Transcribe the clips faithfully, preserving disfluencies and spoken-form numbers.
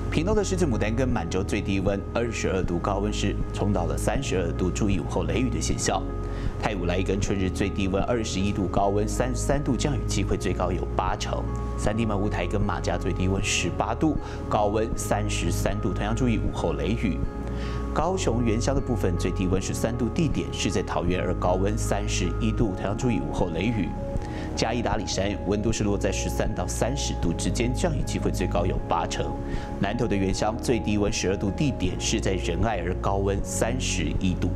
屏东的狮子牡丹跟满洲最低温二十二度，高温是冲到了三十二度，注意午后雷雨的现象。太武来跟春日最低温二十一度，高温三十三度，降雨机会最高有八成。三地门雾台跟马家最低温十八度，高温三十三度，同样注意午后雷雨。高雄原乡的部分最低温十三度，地点是在桃园，而高温三十一度，同样注意午后雷雨。嘉义达里山温度是落在十三到三十度之间，降雨机会最高有八成。南投的原乡最低温十二度，地点是在仁爱，而高温三十一度。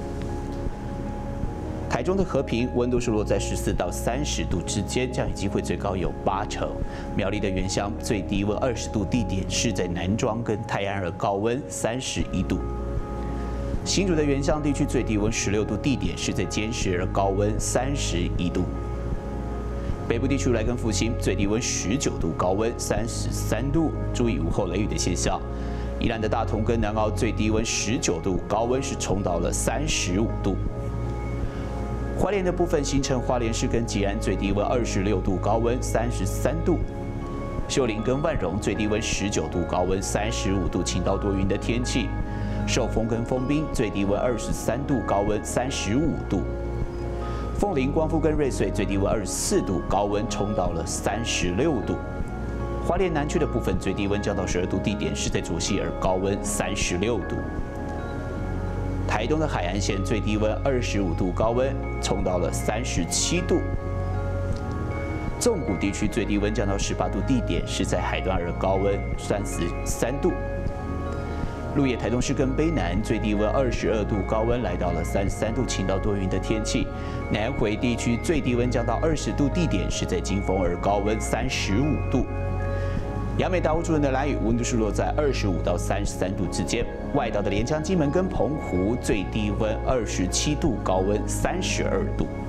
台中的和平温度是落在十四到三十度之间，降雨机会最高有八成。苗栗的原乡最低温二十度，地点是在南庄跟泰安，而高温三十一度。新竹的原乡地区最低温十六度，地点是在尖石，而高温三十一度。北部地区来跟复兴最低温十九度，高温三十三度，注意午后雷雨的现象。宜兰的大同跟南澳最低温十九度，高温是冲到了三十五度。花莲的部分，新城花莲市跟吉安最低温二十六度，高温三十三度。秀林跟万荣最低温十九度，高温三十五度，晴到多云的天气。寿丰跟丰滨最低温二十三度，高温三十五度。凤林、光复跟瑞穗最低温二十四度，高温冲到了三十六度。花莲南区的部分最低温降到十二度，地点是在竹溪，而高温三十六度。台东的海岸线最低温二十五度，高温冲到了三十七度。纵谷地区最低温降到十八度，地点是在海端，而高温三十三度。鹿野台东市跟卑南最低温二十二度，高温来到了三十三度，晴到多云的天气。南回地区最低温降到二十度，地点是在金峰，而高温三十五度。亚美大雾主人的兰屿温度是落在二十五到三十三度之间。外岛的连江、金门跟澎湖最低温二十七度，高温三十二度。